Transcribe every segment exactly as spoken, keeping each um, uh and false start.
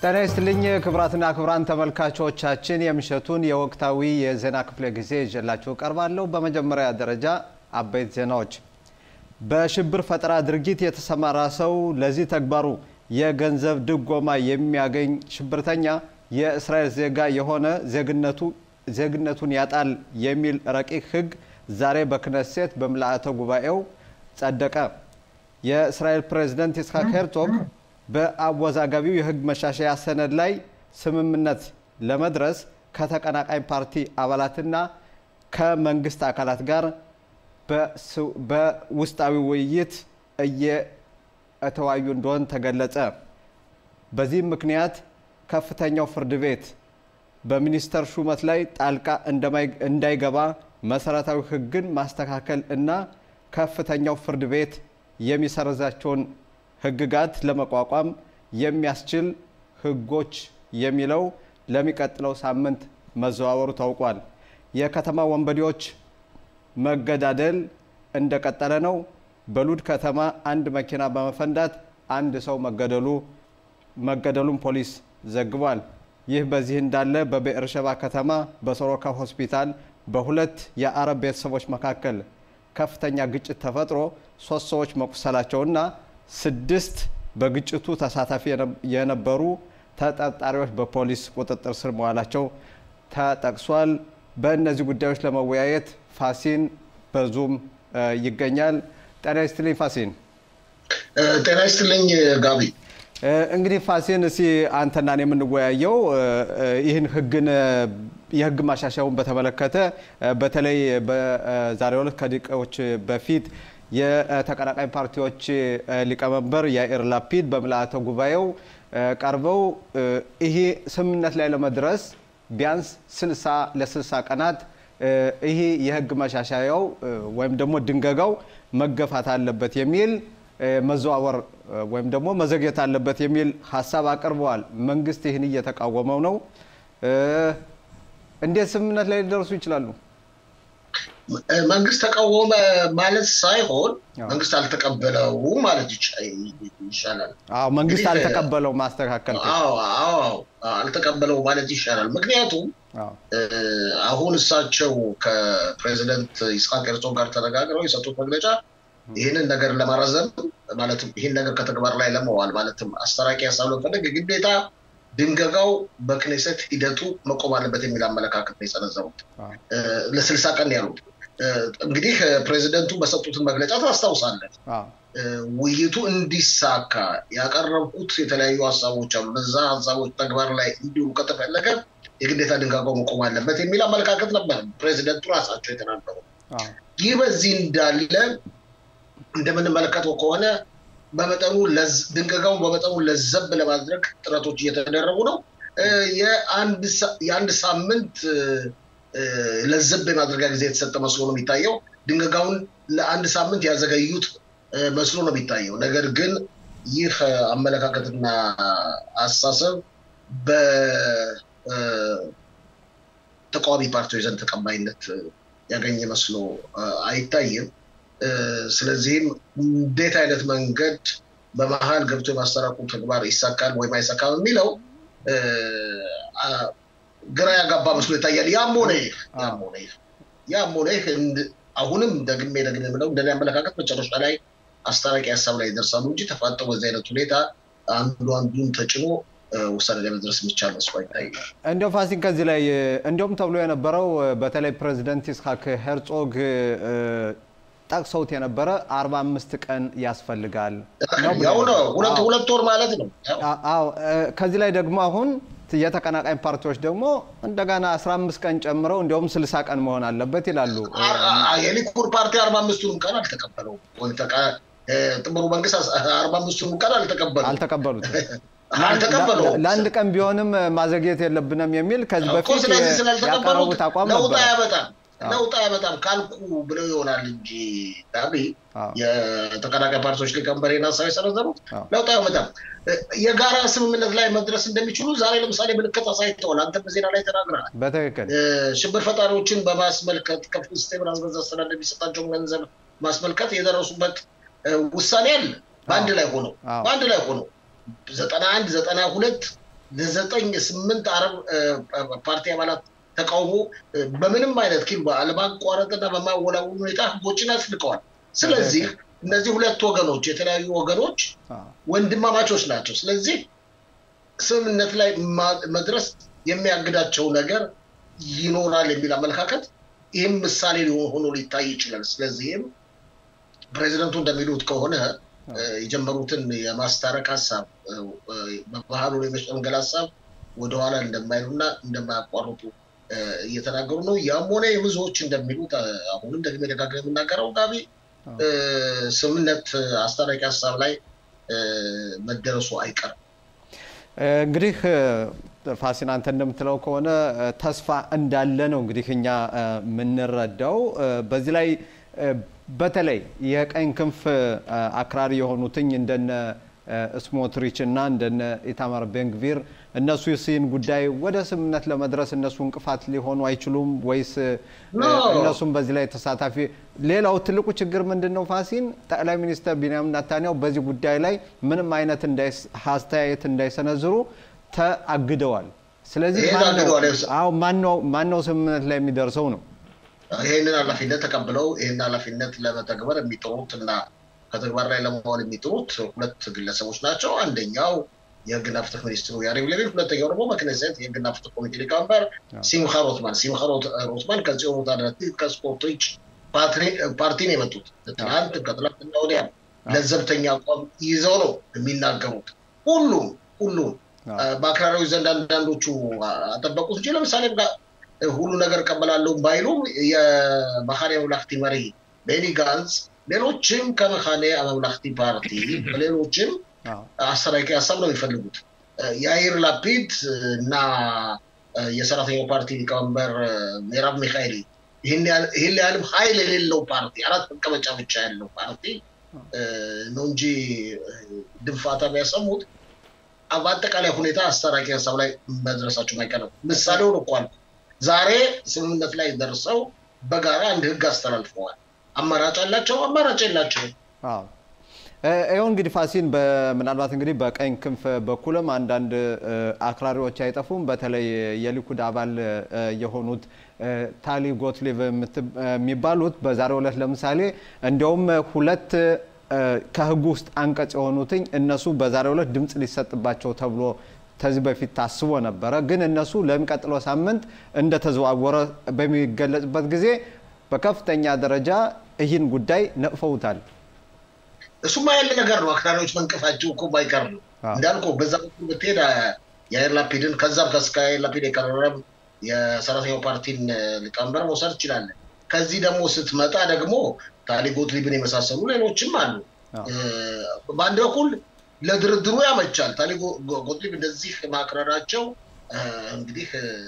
ጤና ይስጥልኝ ክብራትና ክብራን ተመልካቾቻችን የምሽቱን የወቅታዊ የዜና ክፍለ ጊዜ ይዤላችሁ ቀርባለሁ። በመጀመሪያ ደረጃ አበይት ዜናዎች። በሽብር ፈጠራ ድርጊት የተሰማራ ሰው ለዚህ ተግባሩ የገንዘብ ድጎማ የሚያገኝ ሽብርተኛ የእስራኤል ዜጋ የሆነ ዜግነቱ ዜግነቱን ያጣል የሚል ረቂቅ ህግ ዛሬ በክነሴት በመላእክተ ጉባኤው ጸደቀ። የእስራኤል ፕሬዝዳንት ይስሐቅ ሄርዞግ በአወዛጋቢው የህግ መሻሻያ ሰነድ ላይ ስምምነት ለመድረስ ከተቀናቃኝ ፓርቲ አባላትና ከመንግስት አካላት ጋር በውስጣዊ ውይይት እየተወያዩ እንደሆነ ተገለጸ። በዚህ ምክንያት ከፍተኛው ፍርድ ቤት በሚኒስተር ሹመት ላይ ጣልቃ እንዳይገባ መሰረታዊ ህግን ማስተካከል እና ከፍተኛው ፍርድ ቤት የሚሰረዛቸውን ህግጋት ለመቋቋም የሚያስችል ህጎች የሚለው ለሚቀጥለው ሳምንት መዘዋወሩ ታውቋል። የከተማ ወንበዴዎች መገዳደል እንደቀጠለ ነው። በሉድ ከተማ አንድ መኪና በመፈንዳት አንድ ሰው መገደሉ መገደሉን ፖሊስ ዘግቧል። ይህ በዚህ እንዳለ በቤርሸባ ከተማ በሶሮካ ሆስፒታል በሁለት የአረብ ቤተሰቦች መካከል ከፍተኛ ግጭት ተፈጥሮ ሶስት ሰዎች መቁሰላቸውና ስድስት በግጭቱ ተሳታፊ የነበሩ ተጠርጣሪዎች በፖሊስ ቁጥጥር ስር መዋላቸው ተጠቅሷል። በእነዚህ ጉዳዮች ለመወያየት ፋሲን በዙም ይገኛል። ጤና ይስጥልኝ ፋሲን። ጤና ይስጥልኝ ጋቢ። እንግዲህ ፋሲን እሲ አንተና እኔ የምንወያየው ይህን ህግን የህግ ማሻሻያውን በተመለከተ በተለይ በዛሬው ዕለት ከደቂቃዎች በፊት የተቀናቃኝ ፓርቲዎች ሊቀመንበር ያኢር ላፒድ በመላእክተ ጉባኤው ቀርበው ይሄ ስምምነት ላይ ለመድረስ ቢያንስ ስልሳ ለስልሳ ቀናት ይሄ የህግ ማሻሻያው ወይም ደግሞ ድንገጋው መገፋት አለበት የሚል መዘዋወር ወይም ደግሞ መዘግየት አለበት የሚል ሐሳብ አቀርበዋል። መንግስት ይህን እየተቃወመው ነው። እንዴት ስምምነት ላይ ሊደርሱ ይችላሉ? መንግስት ተቃወመ ማለት ሳይሆን መንግስት አልተቀበለው ማለት ይሻላል። አዎ መንግስት አልተቀበለው ማስተካከል አዎ አዎ አልተቀበለው ማለት ይሻላል። ምክንያቱም አሁን እሳቸው ከፕሬዝዳንት ይስሐቅ ሄርዞግ ጋር ተነጋግረው የሰጡት መግለጫ ይሄንን ነገር ለማራዘም ማለትም ይሄን ነገር ከተግባር ላይ ለማዋል ማለትም አስተራቂ ሐሳብ ለፈለግ ግዴታ ድንገጋው በክኔሴት ሂደቱ መቆም አለበት የሚል አመለካከት ነው የሰነዘሩት። ለስልሳ ቀን ያሉት እንግዲህ ፕሬዝዳንቱ በሰጡት መግለጫ ታስታውሳለህ ውይይቱ እንዲሳካ ያቀረቡት የተለያዩ ሐሳቦች አሉ። ለዛ ሐሳቦች ተግባር ላይ እንዲሁ ከተፈለገ የግዴታ ድንገጋው መቆም አለበት የሚል አመለካከት ነበር ፕሬዝዳንቱ ራሳቸው የተናገሩት። ይህ በዚህ እንዳለ እንደምንመለከተው ከሆነ በመጠኑ ድንገጋውን በመጠኑ ለዘብ ለማድረግ ጥረቶች እየተደረጉ ነው። የአንድ የአንድ ሳምንት ለዘብ የማድረጊያ ጊዜ የተሰጠ መስሎ ነው የሚታየው። ድንገጋውን ለአንድ ሳምንት ያዘገዩት መስሎ ነው የሚታየው። ነገር ግን ይህ አመለካከትና አስተሳሰብ በተቃዋሚ ፓርቲዎች ዘንድ ተቀባይነት ያገኘ መስሎ አይታይም። ስለዚህም እንዴት አይነት መንገድ በመሃል ገብቶ የማስተራቁ ተግባር ይሳካል ወይ ማይሳካም የሚለው ግራ ያጋባ መስሎ ይታያል። ያም ሆነ ያም ሆነ ያም ሆነ አሁንም ደግሜ ደግሜ የምለው እንደኔ አመለካከት መጨረሻ ላይ አስተራቂ ሐሳብ ላይ ይደርሳሉ እንጂ ተፋጠው በዚህ አይነት ሁኔታ አንዱ አንዱን ተጭኖ ውሳኔ ላይ መድረስ የሚቻል መስሎ አይታይም። እንደው ፋሲን ከዚህ ላይ እንደውም ተብሎ የነበረው በተለይ ፕሬዝዳንት ይስሐቅ ሄርዞግ ታክሰውት የነበረ አርባ አምስት ቀን ያስፈልጋል ነው። ያው ነው ሁለት ሁለት ወር ማለት ነው። አዎ ከዚህ ላይ ደግሞ አሁን የተቀናቃኝ ፓርቲዎች ደግሞ እንደገና አስራ አምስት ቀን ጨምረው እንደውም ስልሳ ቀን መሆን አለበት ይላሉ። የሊኩድ ፓርቲ አርባ አምስቱን ቀን አልተቀበለው ወይ ተቃ ጥምሩ መንግስት አርባ አምስቱን ቀን አልተቀበለው አልተቀበሉት አልተቀበለው ለአንድ ቀን ቢሆንም ማዘግየት የለብንም የሚል ከዚህ በፊት ያቀረቡት አቋም ነበር። ለውጥ ያመጣል ለውጥ ያመጣል ካልኩ ብለው ይሆናል እንጂ ዳቢ የተቀናቃኝ ፓርቲዎች ሊቀመንበርና ሳይ ሰረዘሩት ለውጥ ያመጣል። የጋራ ስምምነት ላይ መድረስ እንደሚችሉ ዛሬ ለምሳሌ ምልክት አሳይተዋል። አንተ በዜና ላይ ተናግረሃል። በትክክል ሽብር ፈጣሪዎችን በማስመልከት ከፍተኛ ብራዝበዛ አስተዳደር የሚሰጣቸው ገንዘብ ማስመልከት የደረሱበት ውሳኔ አለ። በአንድ ላይ ሆኖ በአንድ ላይ ሆኖ ዘጠና አንድ ዘጠና ሁለት ለዘጠኝ ስምንት አረብ ፓርቲ አባላት ተቃውሞ በምንም አይነት ኪል ባለማቋረጥና በማወላወል ሁኔታ ህጎችን አጽድቀዋል ስለዚህ እነዚህ ሁለት ወገኖች የተለያዩ ወገኖች ወንድማማቾች ናቸው ስለዚህ ስምምነት ላይ መድረስ የሚያግዳቸው ነገር ይኖራል የሚል አመለካከት ይህም ምሳሌ ሆኖ ሊታይ ይችላል ስለዚህም ፕሬዝዳንቱ እንደሚሉት ከሆነ የጀመሩትን የማስታረቅ ሐሳብ በባህሉ ላይ መሸምገል ሐሳብ ወደ ኋላ እንደማይሉና እንደማያቋርጡ እየተናገሩ ነው ያም ሆነ የብዙዎች እንደሚሉት አሁንም ደግሞ ደጋግመው የምናገረው ጋቢ ስምምነት አስታራቂ ሐሳብ ላይ መደረሱ አይቀርም እንግዲህ ፋሲን አንተ እንደምትለው ከሆነ ተስፋ እንዳለ ነው እንግዲህ እኛ ምንረዳው በዚህ ላይ በተለይ የቀኝ ክንፍ አክራሪ የሆኑትኝ እንደነ ስሞትሪች እና እንደነ ኢታማር ቤንግቪር እነሱ የሲን ጉዳይ ወደ ስምምነት ለመድረስ እነሱ እንቅፋት ሊሆኑ አይችሉም ወይስ እነሱም በዚህ ላይ ተሳታፊ ሌላው ትልቁ ችግር ምንድነው ፋሲን ጠቅላይ ሚኒስትር ቢንያሚን ኔታንያሁ በዚህ ጉዳይ ላይ ምንም አይነት እንዳይስተያየት እንዳይሰነዝሩ ተአግደዋል ስለዚህ አው ማነው ማነው ስምምነት ላይ የሚደርሰው ነው ይሄንን ኃላፊነት ተቀብለው ይሄንን ኃላፊነት ለመተግበር የሚጥሩትና ከተግባር ላይ ለማዋል የሚጥሩት ሁለት ግለሰቦች ናቸው አንደኛው የህግና ፍትህ ሚኒስትሩ ያሪቭ ሌቪን ሁለተኛው ደግሞ በክኔሴት የህግና ፍትህ ኮሚቴ ሊቀመንበር ሲምሃ ሮትማን ሲምሃ ሮትማን ከዚሁ ታደረቲ ከስፖርቶች ፓርቲ ነው የመጡት ትናንት ከትላንትና ወዲያ ለዘብተኛ አቋም ይዘው ነው የሚናገሩት ሁሉም ሁሉም በአክራሪዎች ዘንድ አንዳንዶቹ አጠበቁት እንጂ ለምሳሌ ሁሉ ነገር ቀበላለው ባይሉም የባህሪያ ውላክቲ መሪ ቤኒ ጋንስ ሌሎችም ከመካኔ አመላክቲ ፓርቲ ሌሎችም አሰራቂ ሐሳብ ነው የሚፈልጉት ያይር ላፒድ እና የሰራተኛው ፓርቲ ሊቀመንበር ሜራብ ሚካኤሊ ይሄን ይሄን ያህል ኃይል የሌለው ፓርቲ አራት መቀመጫ ብቻ ያለው ፓርቲ ነው እንጂ ድንፋታ ቢያሰሙት አባጠቃላይ ሁኔታ አሰራቂ ሐሳብ ላይ መድረሳቸው ማይቀርም ምሳሌው ነው ቋል ዛሬ ስምምነት ላይ ደርሰው በጋራ አንድ ህግ አስተላልፈዋል አማራጭ አላቸው አማራጭ የላቸው አዎ አይው እንግዲህ ፋሲን በመናልባት እንግዲህ በቀኝ ክንፍ በኩልም አንዳንድ አክራሪዎች አይጠፉም በተለይ የሊኩድ አባል የሆኑት ታሊ ጎትሊቭ የሚባሉት በዛሬው ዕለት ለምሳሌ እንደውም ሁለት ከህግ ውስጥ አንቀጽ የሆኑትኝ እነሱ በዛሬው ዕለት ድምጽ ሊሰጥባቸው ተብሎ ተዚህ በፊት ታስቦ ነበር ግን እነሱ ለሚቀጥለው ሳምንት እንደ ተዘዋወረ በሚገለጽበት ጊዜ በከፍተኛ ደረጃ ይህን ጉዳይ ነቅፈውታል እሱማ ያለ ነገር ነው አክራሪዎች መንቀፋቸው እኮ ባይቀር ነው እንዳልኩ በዛ በተሄዳ ያይር ላፒድን ከዛም ከስካይ ላፒድ የቀረበ የሰራተኛው ፓርቲን ሊቀመንበር መውሰድ ይችላል ከዚህ ደግሞ ስትመጣ ደግሞ ታሊ ጎትሊብን የመሳሰሉ ሌሎችም አሉ በአንድ በኩል ለድርድሩ ያመቻል ታሊ ጎትሊብ እንደዚህ ማክራራቸው እንግዲህ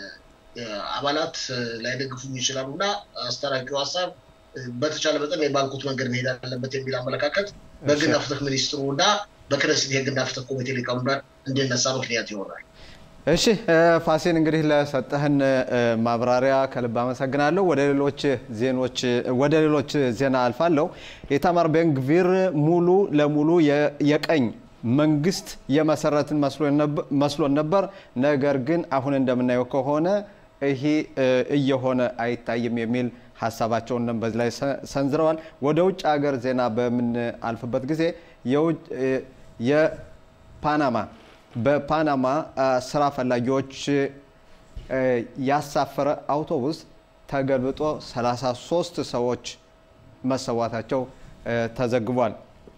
አባላት ላይ ደግፉ ይችላሉና አስተራቂው ሐሳብ በተቻለ መጠን የባንኩት መንገድ መሄድ አለበት የሚል አመለካከት በግና ፍትህ ሚኒስትሩና በክኔሴት የግና ፍትህ ኮሚቴ ሊቀመንበር እንደነሳ ምክንያት ይሆናል እሺ ፋሲን እንግዲህ ለሰጠህን ማብራሪያ ከልብ አመሰግናለሁ ወደ ሌሎች ዜናዎች ወደ ሌሎች ዜና አልፋለሁ ኢታማር ቤንግቪር ሙሉ ለሙሉ የቀኝ መንግስት የመሰረትን መስሎ ነበር ነገር ግን አሁን እንደምናየው ከሆነ ይሄ እየሆነ አይታይም የሚል ሐሳባቸውን በዚህ ላይ ሰንዝረዋል ወደ ውጭ ሀገር ዜና በምን አልፈበት ጊዜ የፓናማ በፓናማ ስራ ፈላጊዎች ያሳፈረ አውቶቡስ ተገልብጦ ሰላሳ ሶስት ሰዎች መሰዋታቸው ተዘግቧል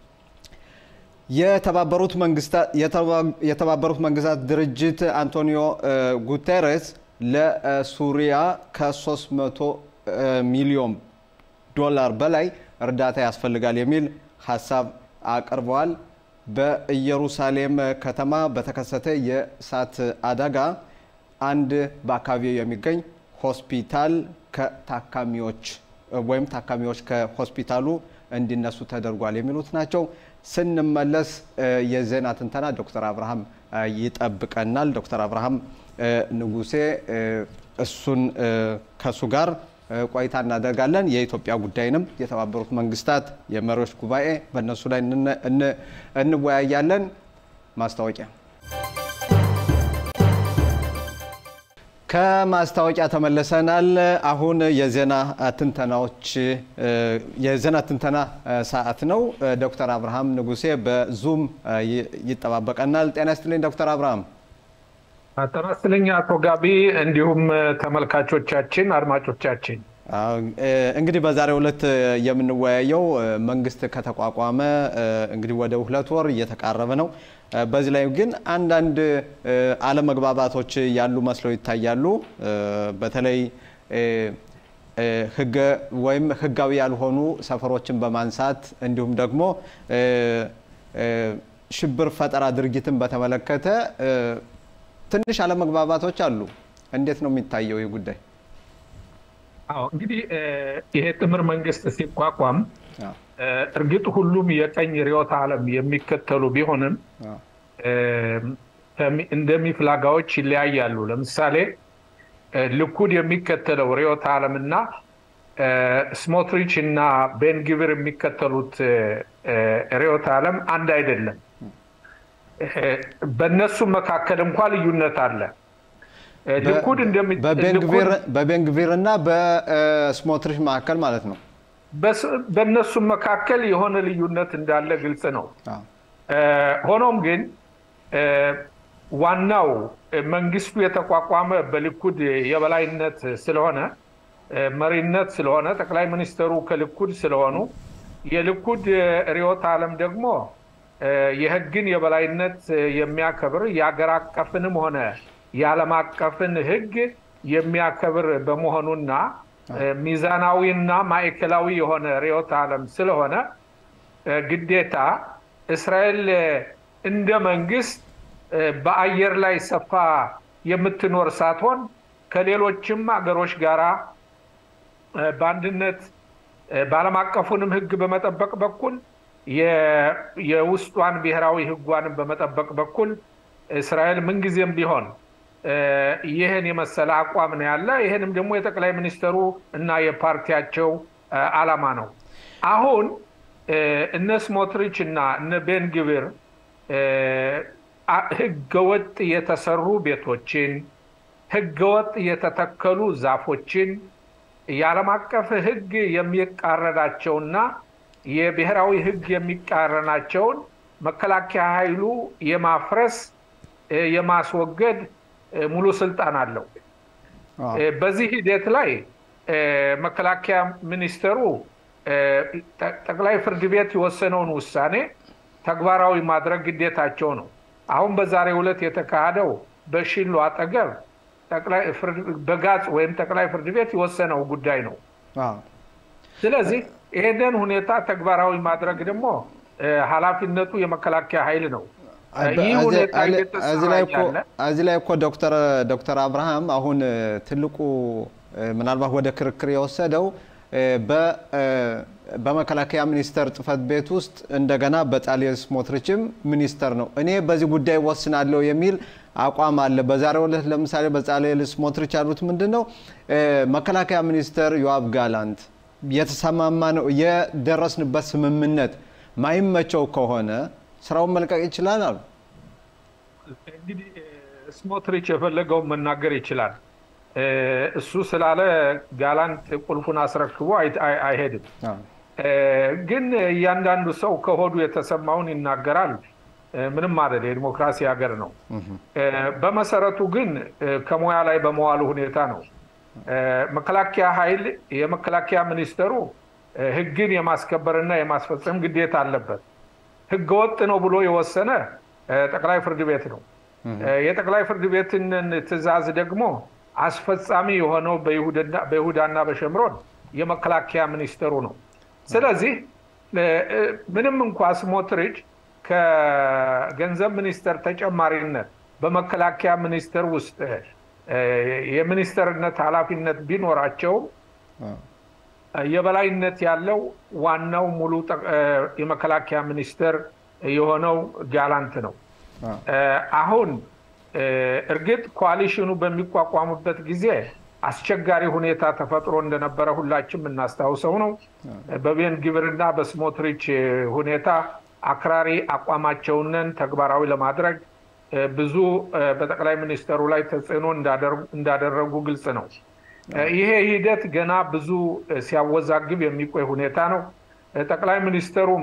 የተባበሩት መንግስታት የተባበሩት መንግስታት ድርጅት አንቶኒዮ ጉተሬስ ለሱሪያ ከ300 ሚሊዮን ዶላር በላይ እርዳታ ያስፈልጋል የሚል ሐሳብ አቀርበዋል በኢየሩሳሌም ከተማ በተከሰተ የእሳት አደጋ አንድ በአካባቢው የሚገኝ ሆስፒታል ከታካሚዎች ወይም ታካሚዎች ከሆስፒታሉ እንዲነሱ ተደርጓል የሚሉት ናቸው ስንመለስ የዜና ትንተና ዶክተር አብርሃም ይጠብቀናል ዶክተር አብርሃም ንጉሴ እሱን ከሱ ጋር ቆይታ እናደርጋለን የኢትዮጵያ ጉዳይንም የተባበሩት መንግስታት የመሪዎች ጉባኤ በእነሱ ላይ እንወያያለን ማስታወቂያ ከማስታወቂያ ተመለሰናል። አሁን የዜና ትንተናዎች የዜና ትንተና ሰዓት ነው። ዶክተር አብርሃም ንጉሴ በዙም ይጠባበቀናል። ጤና ይስጥልኝ ዶክተር አብርሃም። ጤና ይስጥልኝ አቶ ጋቢ፣ እንዲሁም ተመልካቾቻችን አድማጮቻችን። እንግዲህ በዛሬው ዕለት የምንወያየው መንግስት ከተቋቋመ እንግዲህ ወደ ሁለት ወር እየተቃረበ ነው። በዚህ ላይ ግን አንዳንድ አለመግባባቶች ያሉ መስለው ይታያሉ። በተለይ ህገ ወይም ህጋዊ ያልሆኑ ሰፈሮችን በማንሳት እንዲሁም ደግሞ ሽብር ፈጠራ ድርጊትን በተመለከተ ትንሽ አለመግባባቶች አሉ። እንዴት ነው የሚታየው ይህ ጉዳይ? አዎ እንግዲህ ይሄ ጥምር መንግስት ሲቋቋም እርግጥ ሁሉም የቀኝ ርዕዮተ ዓለም የሚከተሉ ቢሆንም እንደሚፍላጋዎች ይለያያሉ። ለምሳሌ ልኩድ የሚከተለው ርዕዮተ ዓለምና ስሞትሪች እና ቤንግቪር የሚከተሉት ርዕዮተ ዓለም አንድ አይደለም። በእነሱ መካከል እንኳን ልዩነት አለ። ልኩድ እንደሚ በቤንግቪር በቤንግቪር እና በስሞትሪች መካከል ማለት ነው። በእነሱ መካከል የሆነ ልዩነት እንዳለ ግልጽ ነው። ሆኖም ግን ዋናው መንግስቱ የተቋቋመ በልኩድ የበላይነት ስለሆነ መሪነት ስለሆነ ጠቅላይ ሚኒስትሩ ከልኩድ ስለሆኑ የልኩድ ርዕዮተ ዓለም ደግሞ የህግን የበላይነት የሚያከብር የአገር አቀፍንም ሆነ የዓለም አቀፍን ህግ የሚያከብር በመሆኑና ሚዛናዊና ማዕከላዊ የሆነ ርዕዮተ ዓለም ስለሆነ ግዴታ እስራኤል እንደ መንግስት በአየር ላይ ሰፋ የምትኖር ሳትሆን ከሌሎችም አገሮች ጋራ በአንድነት በዓለም አቀፉንም ህግ በመጠበቅ በኩል የውስጧን ብሔራዊ ህጓንም በመጠበቅ በኩል እስራኤል ምንጊዜም ቢሆን ይህን የመሰለ አቋም ነው ያለ። ይህንም ደግሞ የጠቅላይ ሚኒስትሩ እና የፓርቲያቸው ዓላማ ነው። አሁን እነ ስሞትሪች እና እነ ቤንግቪር ህገወጥ የተሰሩ ቤቶችን፣ ህገወጥ የተተከሉ ዛፎችን፣ የዓለም አቀፍ ህግ የሚቃረናቸውና የብሔራዊ ህግ የሚቃረናቸውን መከላከያ ኃይሉ የማፍረስ የማስወገድ ሙሉ ስልጣን አለው። በዚህ ሂደት ላይ መከላከያ ሚኒስትሩ ጠቅላይ ፍርድ ቤት የወሰነውን ውሳኔ ተግባራዊ ማድረግ ግዴታቸው ነው። አሁን በዛሬው ዕለት የተካሄደው በሺሎ አጠገብ ጠቅላይ ፍርድ በጋዝ ወይም ጠቅላይ ፍርድ ቤት የወሰነው ጉዳይ ነው። ስለዚህ ይሄንን ሁኔታ ተግባራዊ ማድረግ ደግሞ ኃላፊነቱ የመከላከያ ኃይል ነው። እዚህ ላይ እኮ ዶክተር ዶክተር አብርሃም አሁን ትልቁ ምናልባት ወደ ክርክር የወሰደው በመከላከያ ሚኒስቴር ጽሕፈት ቤት ውስጥ እንደገና በጣሊያን ስሞትሪችም ሚኒስተር ነው እኔ በዚህ ጉዳይ ወስናለሁ የሚል አቋም አለ። በዛሬው ዕለት ለምሳሌ በጣሊያን ስሞትሪች ያሉት ምንድነው መከላከያ ሚኒስተር ዮአብ ጋላንት የተሰማማ ነው የደረስንበት ስምምነት ማይመቸው ከሆነ ስራውን መልቀቅ ይችላል አሉ። እንግዲህ ስሞትሪች የፈለገው መናገር ይችላል። እሱ ስላለ ጋላንት ቁልፉን አስረክቦ አይሄድም። ግን እያንዳንዱ ሰው ከሆዱ የተሰማውን ይናገራል። ምንም ማለት የዲሞክራሲ ሀገር ነው። በመሰረቱ ግን ከሙያ ላይ በመዋሉ ሁኔታ ነው። መከላከያ ኃይል የመከላከያ ሚኒስትሩ ህግን የማስከበርና የማስፈጸም ግዴታ አለበት። ህገወጥ ነው ብሎ የወሰነ ጠቅላይ ፍርድ ቤት ነው። የጠቅላይ ፍርድ ቤትን ትዕዛዝ ደግሞ አስፈጻሚ የሆነው በይሁዳና በሸምሮን የመከላከያ ሚኒስትሩ ነው። ስለዚህ ምንም እንኳን ስሞትሪች ከገንዘብ ሚኒስተር ተጨማሪነት በመከላከያ ሚኒስቴር ውስጥ የሚኒስተርነት ኃላፊነት ቢኖራቸው የበላይነት ያለው ዋናው ሙሉ የመከላከያ ሚኒስትር የሆነው ጋላንት ነው። አሁን እርግጥ ኮአሊሽኑ በሚቋቋምበት ጊዜ አስቸጋሪ ሁኔታ ተፈጥሮ እንደነበረ ሁላችንም እናስታውሰው ነው። በቤንግቪርና በስሞትሪች ሁኔታ አክራሪ አቋማቸውን ተግባራዊ ለማድረግ ብዙ በጠቅላይ ሚኒስትሩ ላይ ተጽዕኖ እንዳደረጉ ግልጽ ነው። ይሄ ሂደት ገና ብዙ ሲያወዛግብ የሚቆይ ሁኔታ ነው። ጠቅላይ ሚኒስትሩም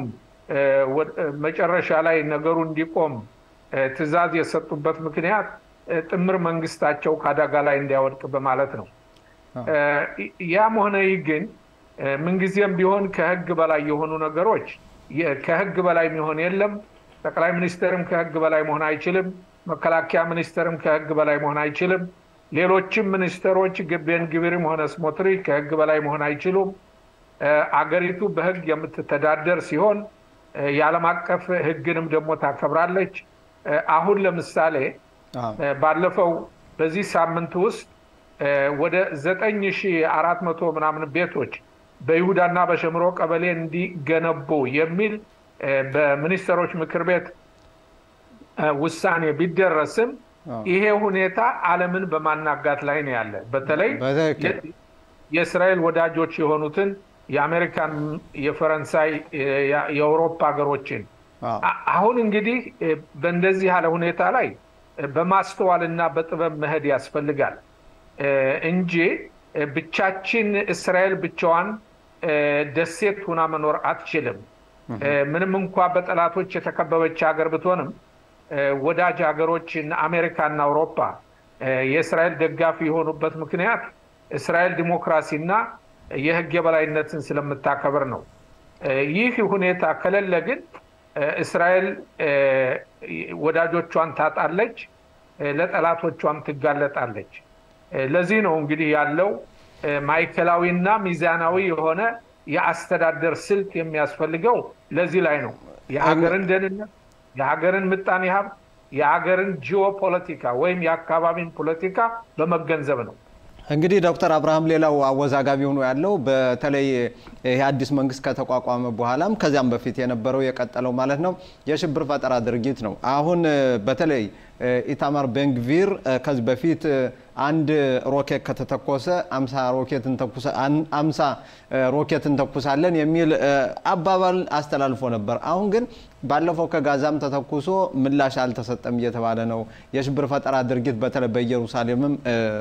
መጨረሻ ላይ ነገሩ እንዲቆም ትዕዛዝ የሰጡበት ምክንያት ጥምር መንግስታቸው ከአደጋ ላይ እንዲያወድቅ በማለት ነው። ያም ሆነ ይህ ግን ምንጊዜም ቢሆን ከህግ በላይ የሆኑ ነገሮች ከህግ በላይ የሚሆን የለም። ጠቅላይ ሚኒስትርም ከህግ በላይ መሆን አይችልም። መከላከያ ሚኒስትርም ከህግ በላይ መሆን አይችልም። ሌሎችም ሚኒስትሮች ቤን ግቪርም ሆነ ስሞትሪች ከህግ በላይ መሆን አይችሉም። አገሪቱ በህግ የምትተዳደር ሲሆን የዓለም አቀፍ ህግንም ደግሞ ታከብራለች። አሁን ለምሳሌ ባለፈው በዚህ ሳምንት ውስጥ ወደ ዘጠኝ ሺህ አራት መቶ ምናምን ቤቶች በይሁዳና በሸምሮ ቀበሌ እንዲገነቡ የሚል በሚኒስትሮች ምክር ቤት ውሳኔ ቢደረስም ይሄ ሁኔታ ዓለምን በማናጋት ላይ ነው ያለ። በተለይ የእስራኤል ወዳጆች የሆኑትን የአሜሪካን፣ የፈረንሳይ፣ የአውሮፓ ሀገሮችን አሁን እንግዲህ በእንደዚህ ያለ ሁኔታ ላይ በማስተዋልና በጥበብ መሄድ ያስፈልጋል እንጂ ብቻችን እስራኤል ብቻዋን ደሴት ሆና መኖር አትችልም። ምንም እንኳን በጠላቶች የተከበበች ሀገር ብትሆንም ወዳጅ ሀገሮችን አሜሪካና አውሮፓ የእስራኤል ደጋፊ የሆኑበት ምክንያት እስራኤል ዲሞክራሲና የህግ የበላይነትን ስለምታከብር ነው። ይህ ሁኔታ ከሌለ ግን እስራኤል ወዳጆቿን ታጣለች፣ ለጠላቶቿም ትጋለጣለች። ለዚህ ነው እንግዲህ ያለው ማዕከላዊና ሚዛናዊ የሆነ የአስተዳደር ስልት የሚያስፈልገው። ለዚህ ላይ ነው የሀገርን ደህንነት፣ የሀገርን ምጣኔ ሀብት፣ የሀገርን ጂኦፖለቲካ ወይም የአካባቢን ፖለቲካ በመገንዘብ ነው። እንግዲህ ዶክተር አብርሃም ሌላው አወዛጋቢ ሆኖ ያለው በተለይ ይሄ አዲስ መንግስት ከተቋቋመ በኋላም ከዚያም በፊት የነበረው የቀጠለው ማለት ነው የሽብር ፈጠራ ድርጊት ነው። አሁን በተለይ ኢታማር ቤን ግቪር ከዚህ በፊት አንድ ሮኬት ከተተኮሰ አምሳ ሮኬትን ተኩሰ አምሳ ሮኬትን ተኩሳለን የሚል አባባል አስተላልፎ ነበር። አሁን ግን ባለፈው ከጋዛም ተተኩሶ ምላሽ አልተሰጠም እየተባለ ነው። የሽብር ፈጠራ ድርጊት በተለይ በኢየሩሳሌምም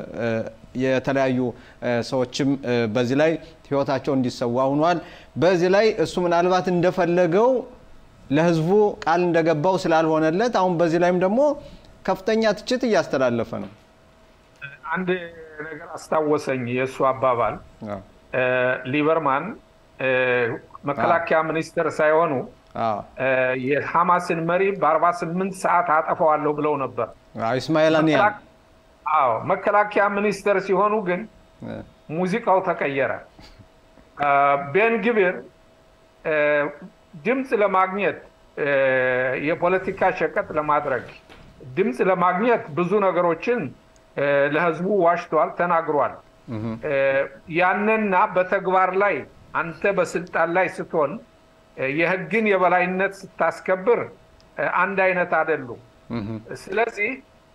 የተለያዩ ሰዎችም በዚህ ላይ ህይወታቸው እንዲሰዋ ሆኗል። በዚህ ላይ እሱ ምናልባት እንደፈለገው ለህዝቡ ቃል እንደገባው ስላልሆነለት አሁን በዚህ ላይም ደግሞ ከፍተኛ ትችት እያስተላለፈ ነው። አንድ ነገር አስታወሰኝ የሱ አባባል ሊበርማን መከላከያ ሚኒስትር ሳይሆኑ የሐማስን መሪ በ48 ሰዓት አጠፋዋለሁ ብለው ነበር። እስማኤል አኒያ አዎ መከላከያ ሚኒስትር ሲሆኑ ግን ሙዚቃው ተቀየረ። ቤን ግቪር ድምጽ ለማግኘት የፖለቲካ ሸቀጥ ለማድረግ ድምጽ ለማግኘት ብዙ ነገሮችን ለህዝቡ ዋሽቷል፣ ተናግሯል። ያንንና በተግባር ላይ አንተ በስልጣን ላይ ስትሆን የህግን የበላይነት ስታስከብር አንድ አይነት አይደሉም። ስለዚህ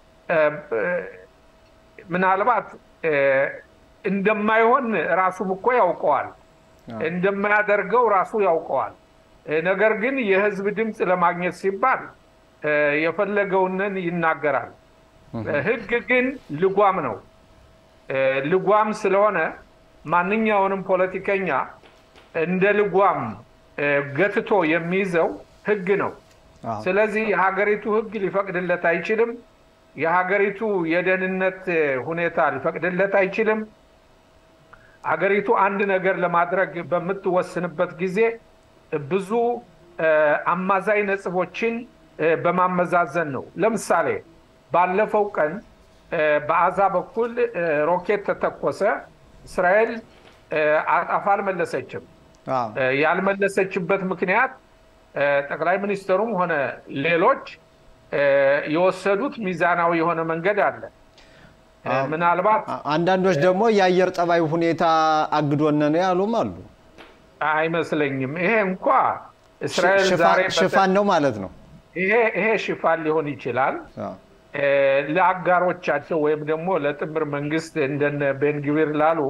ምናልባት እንደማይሆን ራሱም እኮ ያውቀዋል፣ እንደማያደርገው ራሱ ያውቀዋል። ነገር ግን የህዝብ ድምጽ ለማግኘት ሲባል የፈለገውን ይናገራል። ህግ ግን ልጓም ነው። ልጓም ስለሆነ ማንኛውንም ፖለቲከኛ እንደ ልጓም ገትቶ የሚይዘው ህግ ነው። ስለዚህ የሀገሪቱ ህግ ሊፈቅድለት አይችልም። የሀገሪቱ የደህንነት ሁኔታ ሊፈቅድለት አይችልም። ሀገሪቱ አንድ ነገር ለማድረግ በምትወስንበት ጊዜ ብዙ አማዛይ ነጥቦችን በማመዛዘን ነው። ለምሳሌ ባለፈው ቀን በአዛ በኩል ሮኬት ተተኮሰ። እስራኤል አጣፋ አልመለሰችም። ያልመለሰችበት ምክንያት ጠቅላይ ሚኒስትሩም ሆነ ሌሎች የወሰዱት ሚዛናዊ የሆነ መንገድ አለ። ምናልባት አንዳንዶች ደግሞ የአየር ጠባይ ሁኔታ አግዶነ ነው ያሉም አሉ። አይመስለኝም። ይሄ እንኳን እስራኤል ዛሬ ሽፋን ነው ማለት ነው። ይሄ ይሄ ሽፋን ሊሆን ይችላል ለአጋሮቻቸው ወይም ደግሞ ለጥምር መንግስት እንደነ ቤን ግቪር ላሉ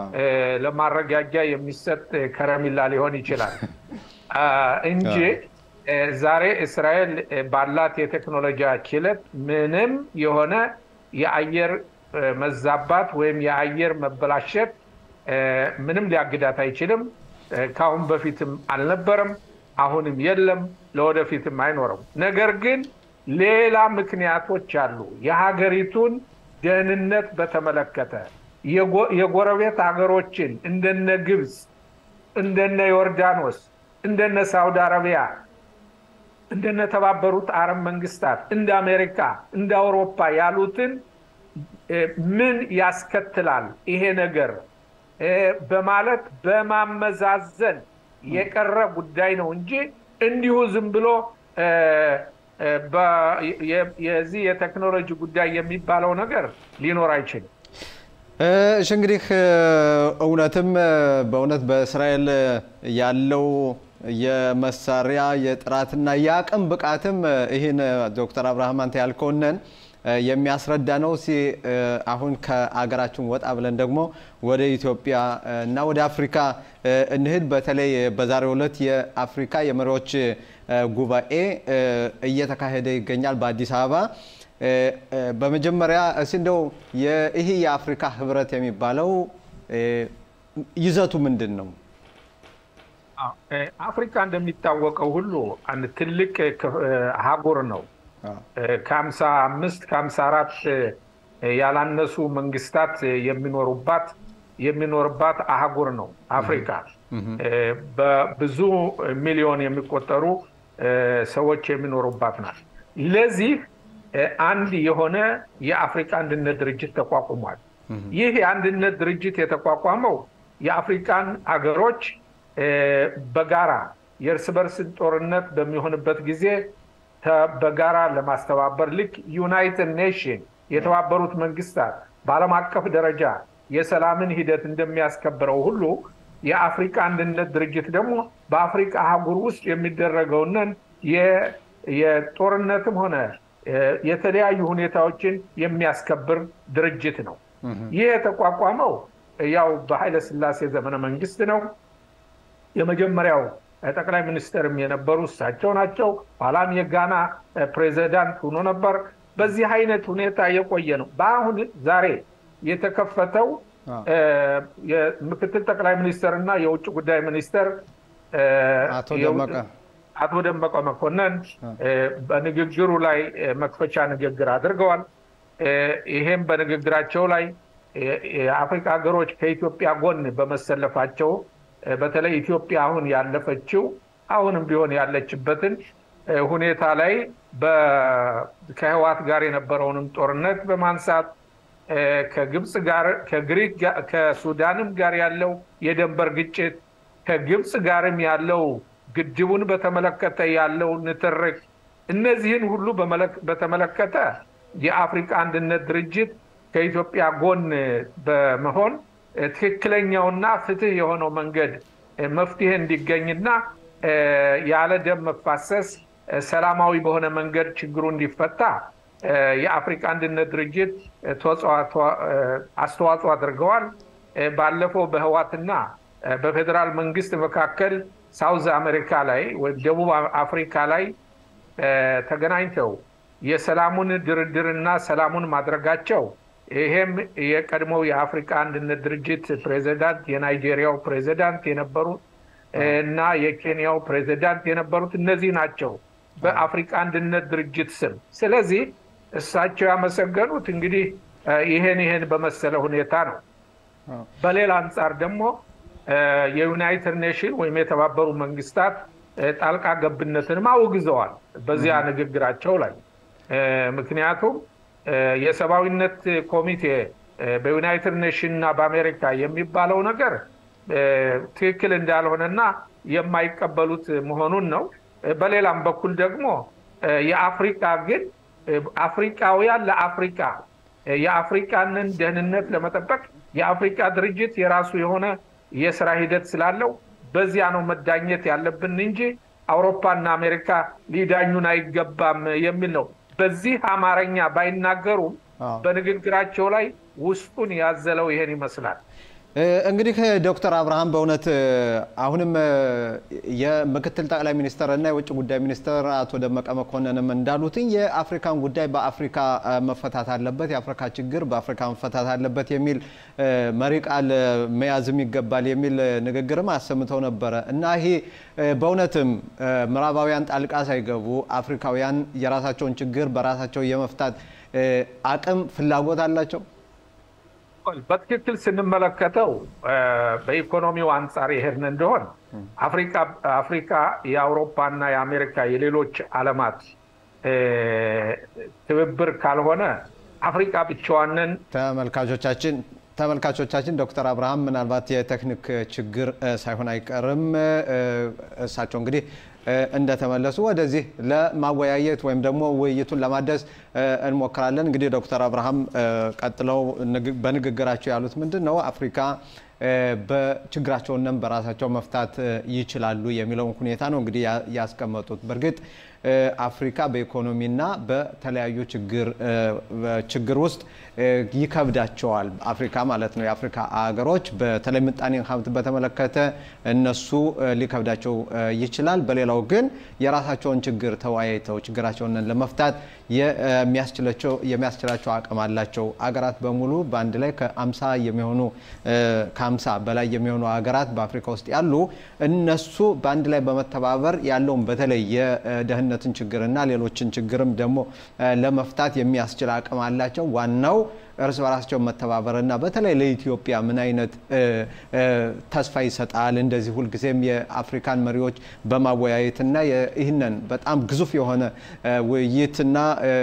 ለማረጋጊያ የሚሰጥ ከረሚላ ሊሆን ይችላል እንጂ ዛሬ እስራኤል ባላት የቴክኖሎጂ ችሎት ምንም የሆነ የአየር መዛባት ወይም የአየር መበላሸት ምንም ሊያግዳት አይችልም። ካሁን በፊትም አልነበረም፣ አሁንም የለም፣ ለወደፊትም አይኖርም። ነገር ግን ሌላ ምክንያቶች አሉ። የሀገሪቱን ደህንነት በተመለከተ የጎረቤት ሀገሮችን እንደነ ግብጽ፣ እንደነ ዮርዳኖስ፣ እንደነ ሳውዲ አረቢያ፣ እንደነ ተባበሩት አረብ መንግስታት፣ እንደ አሜሪካ፣ እንደ አውሮፓ ያሉትን ምን ያስከትላል ይሄ ነገር በማለት በማመዛዘን የቀረ ጉዳይ ነው እንጂ እንዲሁ ዝም ብሎ የዚህ የቴክኖሎጂ ጉዳይ የሚባለው ነገር ሊኖር አይችልም። እሺ እንግዲህ እውነትም በእውነት በእስራኤል ያለው የመሳሪያ የጥራትና የአቅም ብቃትም ይሄን ዶክተር አብርሃም አንተ ያልከውነን የሚያስረዳ ነው። ሲ አሁን ከአገራችን ወጣ ብለን ደግሞ ወደ ኢትዮጵያ እና ወደ አፍሪካ እንሂድ። በተለይ በዛሬው ዕለት የአፍሪካ የመሪዎች ጉባኤ እየተካሄደ ይገኛል በአዲስ አበባ። በመጀመሪያ እስኪ እንደው ይሄ የአፍሪካ ህብረት የሚባለው ይዘቱ ምንድን ነው? አፍሪካ እንደሚታወቀው ሁሉ አንድ ትልቅ አህጉር ነው። ከሀምሳ አምስት ከሀምሳ አራት ያላነሱ መንግስታት የሚኖሩባት የሚኖርባት አህጉር ነው አፍሪካ። በብዙ ሚሊዮን የሚቆጠሩ ሰዎች የሚኖሩባት ናት። ለዚህ አንድ የሆነ የአፍሪካ አንድነት ድርጅት ተቋቁሟል። ይህ የአንድነት ድርጅት የተቋቋመው የአፍሪካን ሀገሮች በጋራ የእርስ በርስ ጦርነት በሚሆንበት ጊዜ በጋራ ለማስተባበር ልክ ዩናይትድ ኔሽን የተባበሩት መንግስታት በዓለም አቀፍ ደረጃ የሰላምን ሂደት እንደሚያስከብረው ሁሉ የአፍሪካ አንድነት ድርጅት ደግሞ በአፍሪካ አህጉር ውስጥ የሚደረገውን የጦርነትም ሆነ የተለያዩ ሁኔታዎችን የሚያስከብር ድርጅት ነው። ይህ የተቋቋመው ያው በኃይለ ሥላሴ ዘመነ መንግስት ነው። የመጀመሪያው ጠቅላይ ሚኒስትርም የነበሩ እሳቸው ናቸው። ኋላም የጋና ፕሬዚዳንት ሆኖ ነበር። በዚህ አይነት ሁኔታ የቆየ ነው። በአሁን ዛሬ የተከፈተው የምክትል ጠቅላይ ሚኒስትር እና የውጭ ጉዳይ ሚኒስትር አቶ ደመቀ መኮንን በንግግሩ ላይ መክፈቻ ንግግር አድርገዋል። ይሄም በንግግራቸው ላይ የአፍሪካ ሀገሮች ከኢትዮጵያ ጎን በመሰለፋቸው በተለይ ኢትዮጵያ አሁን ያለፈችው አሁንም ቢሆን ያለችበትን ሁኔታ ላይ ከህወሓት ጋር የነበረውንም ጦርነት በማንሳት ከግብጽ ጋር ከግሪክ ከሱዳንም ጋር ያለው የድንበር ግጭት ከግብጽ ጋርም ያለው ግድቡን በተመለከተ ያለው ንትርክ እነዚህን ሁሉ በተመለከተ የአፍሪካ አንድነት ድርጅት ከኢትዮጵያ ጎን በመሆን ትክክለኛውና ፍትህ የሆነው መንገድ መፍትሄ እንዲገኝና ያለ ደም መፋሰስ ሰላማዊ በሆነ መንገድ ችግሩ እንዲፈታ የአፍሪካ አንድነት ድርጅት አስተዋጽኦ አድርገዋል። ባለፈው በህወሓትና በፌደራል መንግስት መካከል ሳውዝ አሜሪካ ላይ ወይ ደቡብ አፍሪካ ላይ ተገናኝተው የሰላሙን ድርድርና ሰላሙን ማድረጋቸው ይሄም የቀድሞው የአፍሪካ አንድነት ድርጅት ፕሬዚዳንት የናይጄሪያው ፕሬዚዳንት የነበሩት እና የኬንያው ፕሬዚዳንት የነበሩት እነዚህ ናቸው በአፍሪካ አንድነት ድርጅት ስም። ስለዚህ እሳቸው ያመሰገኑት እንግዲህ ይሄን ይሄን በመሰለ ሁኔታ ነው። በሌላ አንጻር ደግሞ የዩናይትድ ኔሽን ወይም የተባበሩ መንግስታት ጣልቃ ገብነትን አውግዘዋል በዚያ ንግግራቸው ላይ። ምክንያቱም የሰብአዊነት ኮሚቴ በዩናይትድ ኔሽን እና በአሜሪካ የሚባለው ነገር ትክክል እንዳልሆነና የማይቀበሉት መሆኑን ነው። በሌላም በኩል ደግሞ የአፍሪካ ግን አፍሪካውያን ለአፍሪካ የአፍሪካንን ደህንነት ለመጠበቅ የአፍሪካ ድርጅት የራሱ የሆነ የሥራ ሂደት ስላለው በዚያ ነው መዳኘት ያለብን እንጂ አውሮፓና አሜሪካ ሊዳኙን አይገባም የሚል ነው። በዚህ አማርኛ ባይናገሩም በንግግራቸው ላይ ውስጡን ያዘለው ይሄን ይመስላል። እንግዲህ ዶክተር አብርሃም በእውነት አሁንም የምክትል ጠቅላይ ሚኒስትር እና የውጭ ጉዳይ ሚኒስትር አቶ ደመቀ መኮንንም እንዳሉትኝ የአፍሪካን ጉዳይ በአፍሪካ መፈታት አለበት፣ የአፍሪካ ችግር በአፍሪካ መፈታት አለበት የሚል መሪ ቃል መያዝም ይገባል የሚል ንግግርም አሰምተው ነበረ እና ይሄ በእውነትም ምዕራባውያን ጣልቃ ሳይገቡ አፍሪካውያን የራሳቸውን ችግር በራሳቸው የመፍታት አቅም ፍላጎት አላቸው? በትክክል ስንመለከተው በኢኮኖሚው አንፃር ይሄን እንደሆነ አፍሪካ አፍሪካ የአውሮፓና የአሜሪካ የሌሎች ዓለማት ትብብር ካልሆነ አፍሪካ ብቻዋንን ተመልካቾቻችን ተመልካቾቻችን ዶክተር አብርሃም ምናልባት የቴክኒክ ችግር ሳይሆን አይቀርም እሳቸው እንግዲህ እንደተመለሱ ወደዚህ ለማወያየት ወይም ደግሞ ውይይቱን ለማደስ እንሞክራለን። እንግዲህ ዶክተር አብርሃም ቀጥለው በንግግራቸው ያሉት ምንድነው አፍሪካ በችግራቸውንም በራሳቸው መፍታት ይችላሉ የሚለውን ሁኔታ ነው እንግዲህ ያስቀመጡት። በርግጥ አፍሪካ በኢኮኖሚና በተለያዩ ችግር ችግር ውስጥ ይከብዳቸዋል አፍሪካ ማለት ነው። የአፍሪካ አገሮች በተለይ ምጣኔ ሀብት በተመለከተ እነሱ ሊከብዳቸው ይችላል። በሌላው ግን የራሳቸውን ችግር ተወያይተው ችግራቸውን ለመፍታት የሚያስችላቸው የሚያስችላቸው አቅም አላቸው። አገራት በሙሉ በአንድ ላይ ከአምሳ የሚሆኑ ከአምሳ በላይ የሚሆኑ አገራት በአፍሪካ ውስጥ ያሉ እነሱ በአንድ ላይ በመተባበር ያለውን በተለይ የደህንነትን ችግርና ሌሎችን ችግርም ደግሞ ለመፍታት የሚያስችል አቅም አላቸው። ዋናው እርስ በራሳቸው መተባበርና በተለይ ለኢትዮጵያ ምን አይነት ተስፋ ይሰጣል እንደዚህ ሁሉ ጊዜም የአፍሪካን መሪዎች በማወያየትና ይህንን በጣም ግዙፍ የሆነ ውይይትና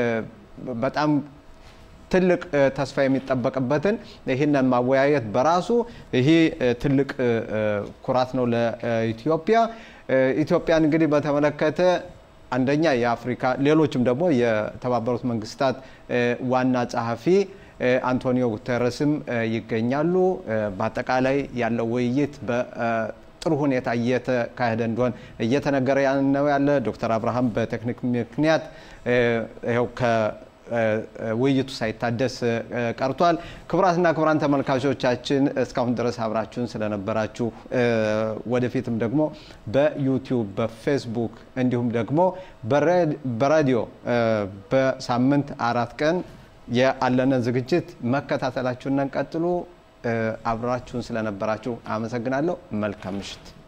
በጣም ትልቅ ተስፋ የሚጠበቅበትን ይህንን ማወያየት በራሱ ይሄ ትልቅ ኩራት ነው ለኢትዮጵያ። ኢትዮጵያን እንግዲህ በተመለከተ አንደኛ የአፍሪካ ሌሎችም ደግሞ የተባበሩት መንግስታት ዋና ጸሐፊ አንቶኒዮ ጉተረስም ይገኛሉ። በአጠቃላይ ያለው ውይይት በጥሩ ሁኔታ እየተካሄደ እንደሆነ እየተነገረ ነው ያለ። ዶክተር አብርሃም በቴክኒክ ምክንያት ይሄው ውይይቱ ሳይታደስ ቀርቷል። ክቡራትና ክቡራን ተመልካቾቻችን እስካሁን ድረስ አብራችሁን ስለነበራችሁ ወደፊትም ደግሞ በዩቲዩብ በፌስቡክ እንዲሁም ደግሞ በራዲዮ በሳምንት አራት ቀን ያለንን ዝግጅት መከታተላችሁን ቀጥሉ። አብራችሁን ስለነበራችሁ አመሰግናለሁ። መልካም ምሽት።